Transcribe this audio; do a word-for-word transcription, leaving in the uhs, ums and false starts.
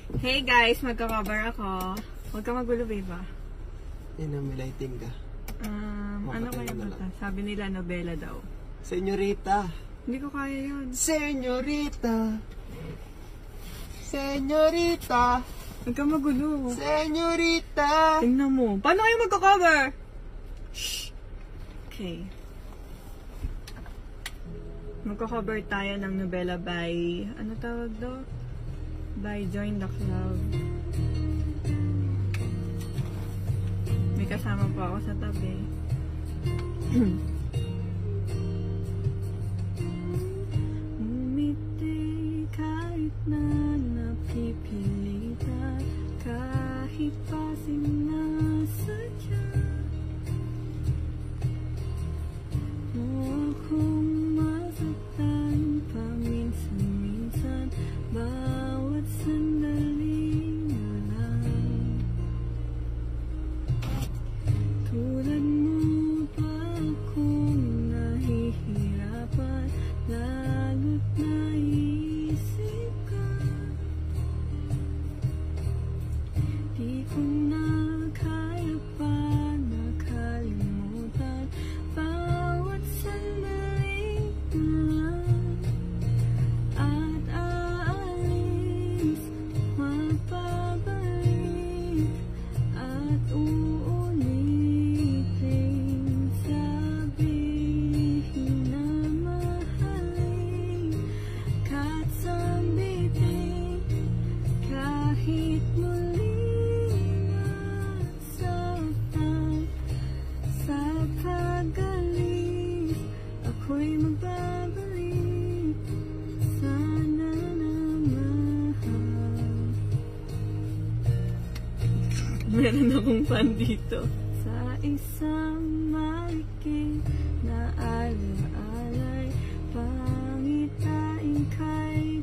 Hey guys, magka-cover ako. Huwag ka magulo, babe ba? Yan ang may lighting ka. Um, ano kaya ba ta? Sabi nila, nobela daw. Senyorita. Hindi ko kaya yun. Senyorita. Senyorita. Huwag ka magulo. Senyorita. Tingnan mo. Paano kayo magka-cover? Shh. Okay. Magka-cover tayo ng nobela by, ano tawag daw? By Join the Club. May kasama po ako sa tabi. Umiti kahit na napipilitan, kahit pa sinasadya mo akong masaktan paminsan-minsan, bawat sandali na lang. Tulad mo pa akong nahihirapan, lalo't naisip ka. Di ko na kaya pa nakalimutan, bawat sandali na lang. At aalis, mapabalik, at uulitin, sabihin na mahalin, kahit sambitin, kahit muli nasaktan. Sa pag-alis, ako'y magbabalik, sana na mahal. Meron akong fan dito. Sa isang malikit na alay-alay, pangitain kay